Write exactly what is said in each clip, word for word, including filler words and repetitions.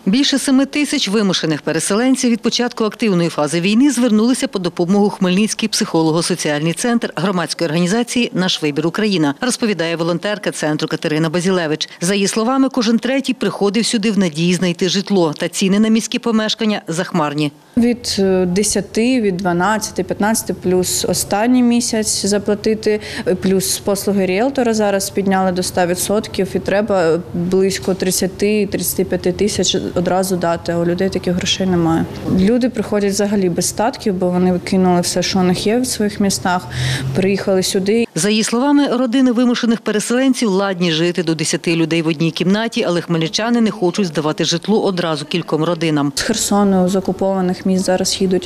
Більше семи тисяч вимушених переселенців від початку активної фази війни звернулися по допомогу Хмельницький психолого-соціальний центр громадської організації «Наш вибір Україна», розповідає волонтерка центру Катерина Базілевич. За її словами, кожен третій приходив сюди в надії знайти житло, та ціни на міські помешкання захмарні. Від десяти, від дванадцяти, п'ятнадцяти, плюс останній місяць заплатити, плюс послуги ріелтора зараз підняли до ста відсотків і треба близько тридцяти - тридцяти п'яти тисяч одразу дати, а у людей таких грошей немає. Люди приходять взагалі без статків, бо вони кинули все, що у них є в своїх містах, приїхали сюди. За її словами, родини вимушених переселенців ладні жити до десяти людей в одній кімнаті, але хмельничани не хочуть здавати житло одразу кільком родинам. З Херсону, з окупованих міст зараз їдуть.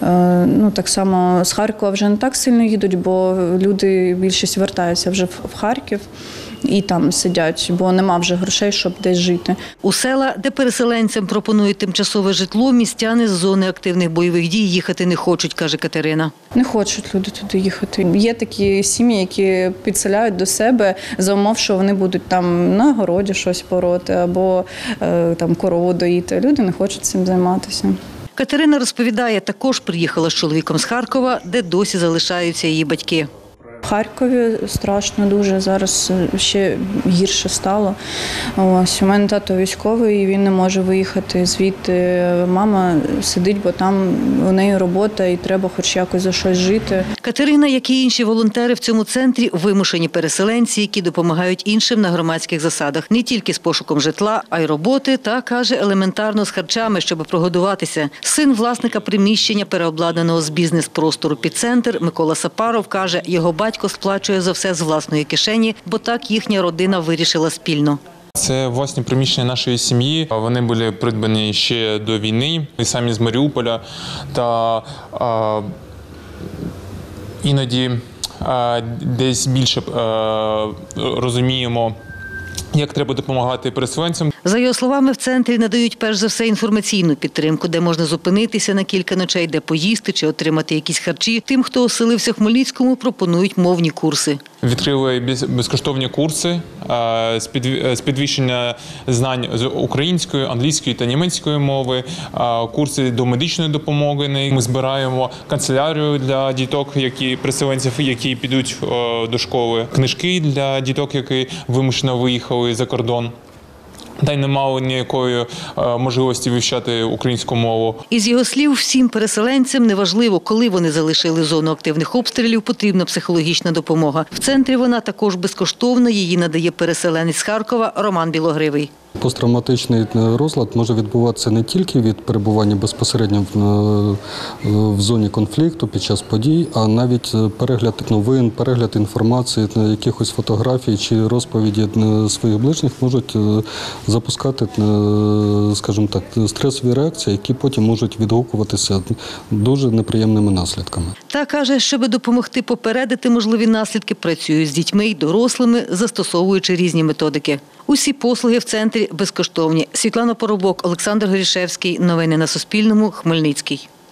Ну, так само з Харкова вже не так сильно їдуть, бо люди, більшість вертаються вже в Харків і там сидять, бо нема вже грошей, щоб десь жити. У села, де переселенцям пропонують тимчасове житло, містяни з зони активних бойових дій їхати не хочуть, каже Катерина. Не хочуть люди туди їхати. Є такі сім'ї, які підселяють до себе за умов, що вони будуть там на городі щось пороти або там корову доїти. Люди не хочуть цим займатися. Катерина розповідає, також приїхала з чоловіком з Харкова, де досі залишаються її батьки. В Харкові страшно дуже, зараз ще гірше стало. Ось, у мене тато військовий, він не може виїхати звідти. Мама сидить, бо там у неї робота і треба хоч якось за щось жити. Катерина, як і інші волонтери в цьому центрі, вимушені переселенці, які допомагають іншим на громадських засадах. Не тільки з пошуком житла, а й роботи та, каже, елементарно з харчами, щоб прогодуватися. Син власника приміщення, переобладнаного з бізнес-простору під центр, Микола Сапаров, каже, його батько Батько сплачує за все з власної кишені, бо так їхня родина вирішила спільно. Це власні приміщення нашої сім'ї. Вони були придбані ще до війни, і самі з Маріуполя. Та а, іноді а, десь більше а, розуміємо, як треба допомагати переселенцям. За його словами, в центрі надають перш за все інформаційну підтримку, де можна зупинитися на кілька ночей, де поїсти чи отримати якісь харчі. Тим, хто оселився в Хмельницькому, пропонують мовні курси. Відкрили безкоштовні курси з підвищення знань з української, англійської та німецької мови, курси до медичної допомоги. Ми збираємо канцелярію для діток, які переселенців, які підуть до школи, книжки для діток, які вимушено виїхали за кордон. Та й не мали ніякої можливості вивчати українську мову. Із його слів, всім переселенцям, неважливо, коли вони залишили зону активних обстрілів, потрібна психологічна допомога. В центрі вона також безкоштовна, її надає переселенець з Харкова Роман Білогривий. Посттравматичний розлад може відбуватися не тільки від перебування безпосередньо в зоні конфлікту під час подій, а навіть перегляд новин, перегляд інформації, якихось фотографій чи розповіді своїх ближніх можуть запускати, скажімо так, стресові реакції, які потім можуть відгукуватися дуже неприємними наслідками. Та каже, щоб допомогти попередити можливі наслідки, працюють з дітьми й дорослими, застосовуючи різні методики. Усі послуги в центрі безкоштовні. Світлана Поробок, Олександр Горішевський. Новини на Суспільному. Хмельницький.